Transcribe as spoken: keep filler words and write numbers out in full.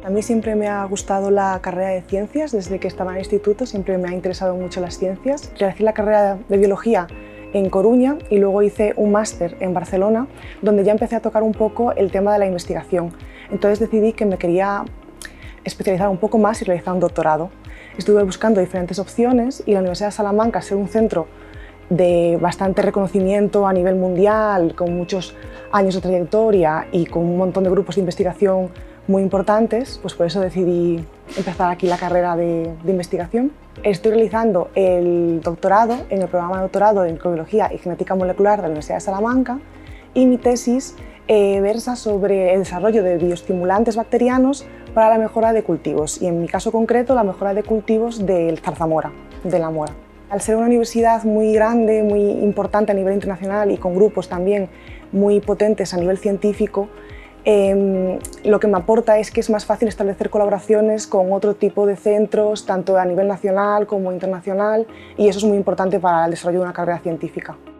A mí siempre me ha gustado la carrera de ciencias, desde que estaba en el instituto siempre me ha interesado mucho las ciencias. Realicé la carrera de biología en Coruña y luego hice un máster en Barcelona, donde ya empecé a tocar un poco el tema de la investigación. Entonces decidí que me quería especializar un poco más y realizar un doctorado. Estuve buscando diferentes opciones y la Universidad de Salamanca, al ser un centro de bastante reconocimiento a nivel mundial, con muchos años de trayectoria y con un montón de grupos de investigación muy importantes, pues por eso decidí empezar aquí la carrera de, de investigación. Estoy realizando el doctorado en el programa de doctorado en microbiología y genética molecular de la Universidad de Salamanca y mi tesis eh, versa sobre el desarrollo de bioestimulantes bacterianos para la mejora de cultivos y en mi caso concreto la mejora de cultivos del zarzamora, de la mora. Al ser una universidad muy grande, muy importante a nivel internacional y con grupos también muy potentes a nivel científico, Eh, lo que me aporta es que es más fácil establecer colaboraciones con otro tipo de centros, tanto a nivel nacional como internacional, y eso es muy importante para el desarrollo de una carrera científica.